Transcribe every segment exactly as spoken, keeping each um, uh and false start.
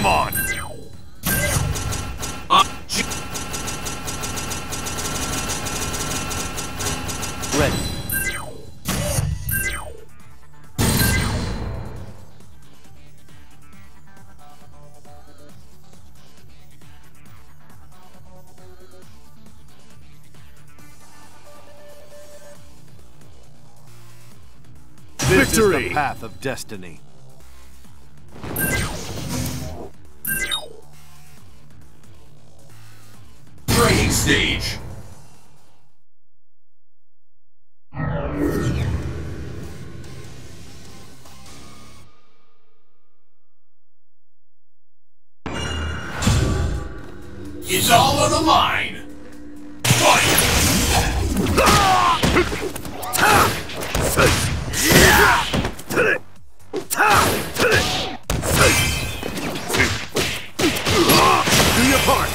on! Uh, Ready. This Victory! is the path of destiny. training stage. It's all on the line. Fight! Do your part!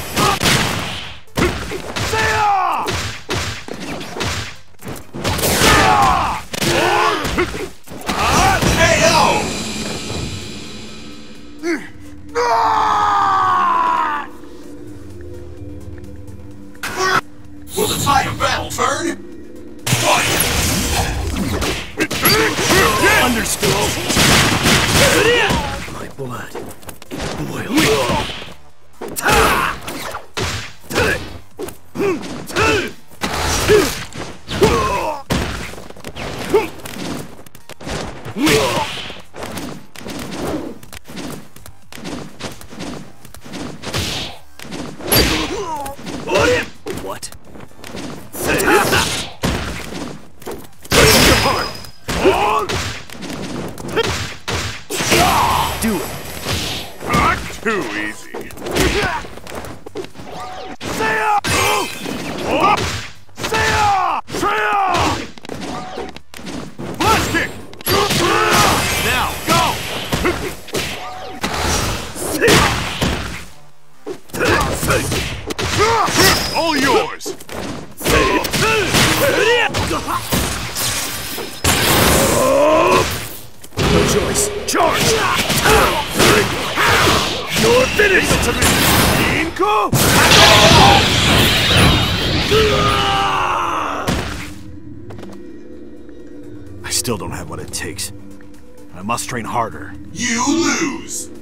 Will the tide of battle turn? Fight! Understood! My blood boils. What? Do it. Not too easy. Seiya! Oh! Seiya! Seiya! Blast kick! Now, go! All yours! No choice. Charge! You're finished! To me! Inko! I still don't have what it takes. I must train harder. You lose!